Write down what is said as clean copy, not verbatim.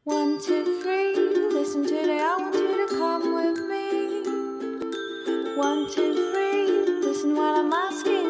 One, two, three, listen today, I want you to come with me. One, two, three, listen while I'm asking.